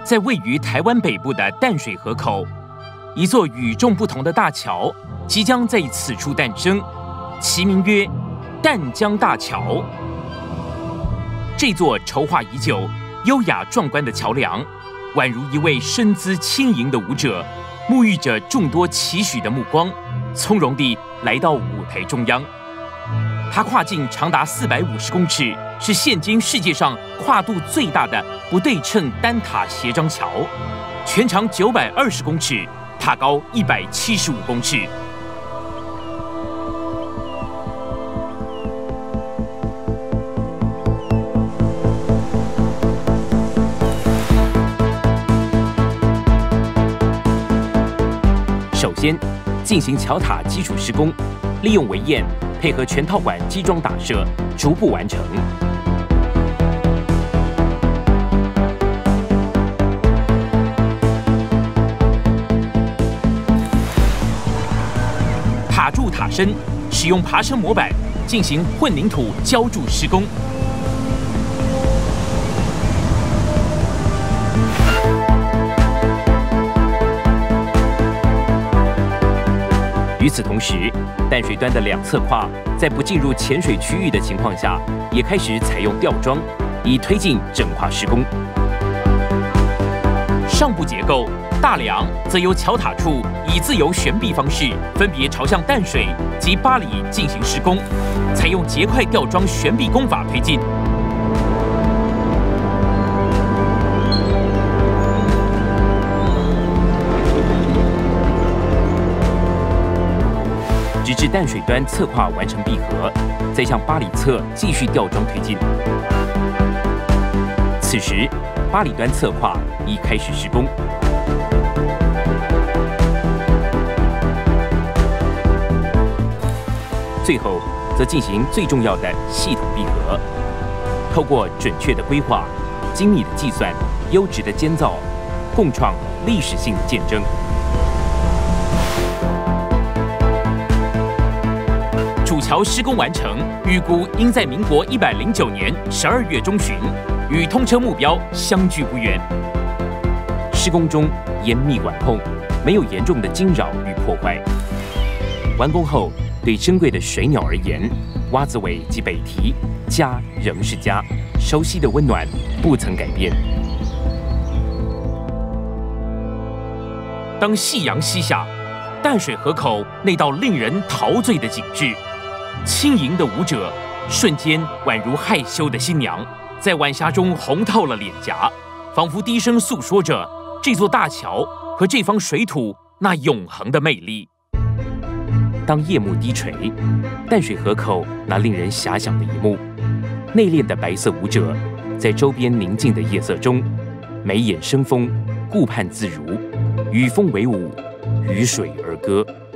在位于台湾北部的淡水河口，一座与众不同的大桥即将在此处诞生，其名曰淡江大桥。这座筹划已久、优雅壮观的桥梁，宛如一位身姿轻盈的舞者，沐浴着众多期许的目光，从容地来到舞台中央。它跨径长达450公尺，是现今世界上跨度最大的不对称单塔斜张桥，全长920公尺，塔高175公尺。首先进行桥塔基础施工，利用围堰配合全套管基桩打设，逐步完成。塔柱塔身使用爬升模板进行混凝土浇筑施工。与此同时，淡水端的两侧跨在不进入浅水区域的情况下，也开始采用吊装，以推进整跨施工。上部结构大梁则由桥塔处以自由悬臂方式，分别朝向淡水及巴黎进行施工，采用结块吊装悬臂工法推进。直至淡水端侧跨完成闭合，再向巴黎侧继续吊装推进。此时，巴黎端侧跨已开始施工。最后，则进行最重要的系统闭合，透过准确的规划、精密的计算、优质的监造，共创历史性的见证。主桥施工完成，预估应在民国109年12月中旬，与通车目标相距不远。施工中严密管控，没有严重的惊扰与破坏。完工后，对珍贵的水鸟而言，蛙子尾及北堤家仍是家，熟悉的温暖不曾改变。当夕阳西下，淡水河口那道令人陶醉的景致。轻盈的舞者，瞬间宛如害羞的新娘，在晚霞中红透了脸颊，仿佛低声诉说着这座大桥和这方水土那永恒的魅力。当夜幕低垂，淡水河口那令人遐想的一幕，内敛的白色舞者在周边宁静的夜色中，眉眼生风，顾盼自如，与风为舞，与水而歌。